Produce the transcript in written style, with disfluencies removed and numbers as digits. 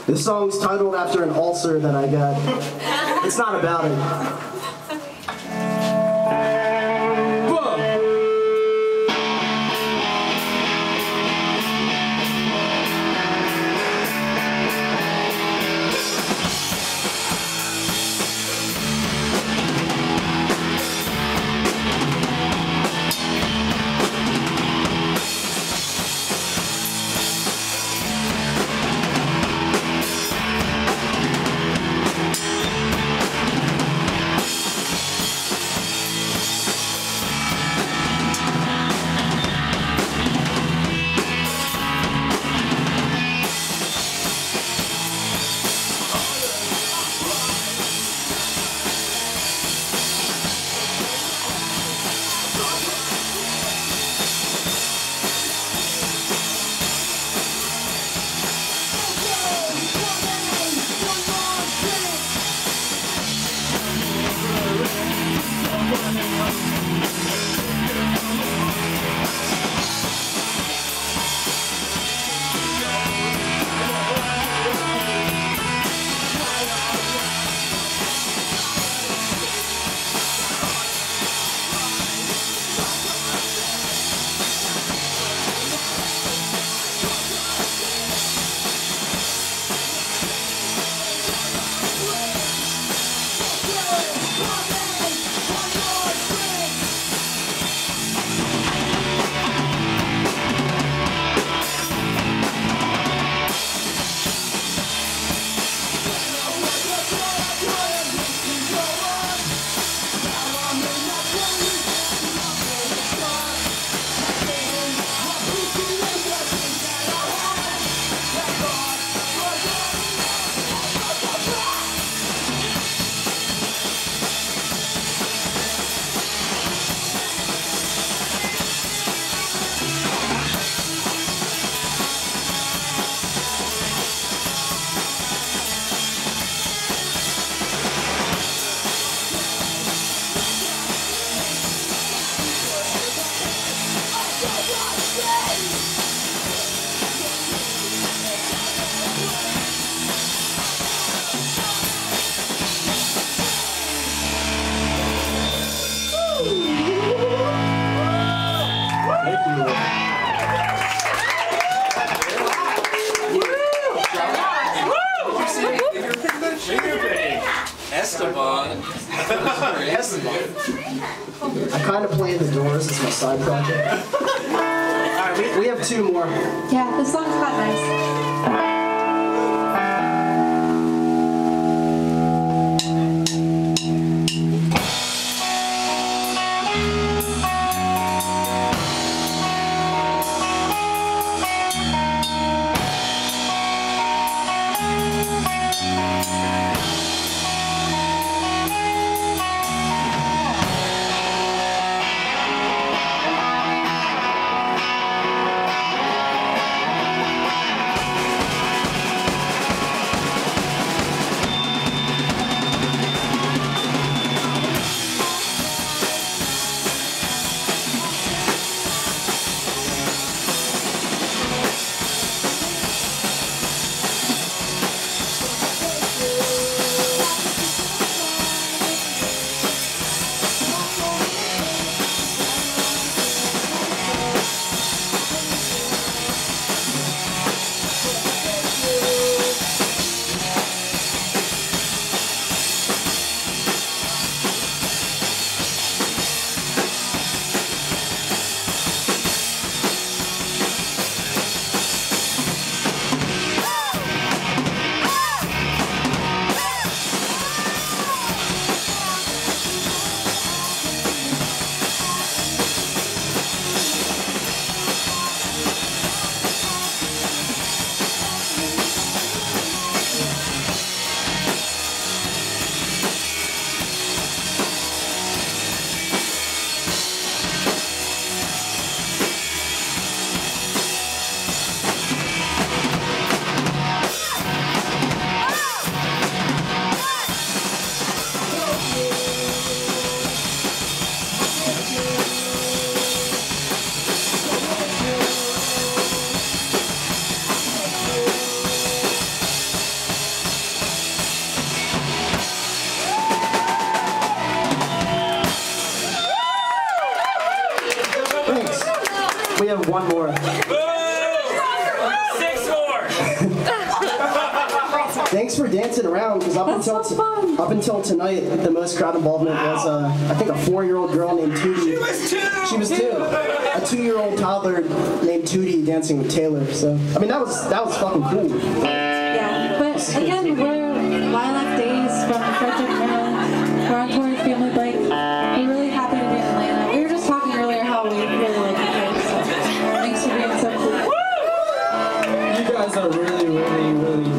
This song's titled after an ulcer that I got. It's not about it. Esteban. I kind of play in the Doors as my side project. Alright, we have two more. Yeah, this song's quite nice. one more. Boo! 6 more! Thanks for dancing around, because up until tonight, the most crowd involvement was I think a 4-year-old girl named Tootie. She was 2. A 2-year-old toddler named Tootie dancing with Taylor. So I mean that was fucking cool. Yeah, but again, we're Lilac Days from Frederick, Maryland. We're on tour with Family Bike. We're really happy to be in Atlanta. We were just talking earlier how we really like it here, so thanks for being so cool. You guys are really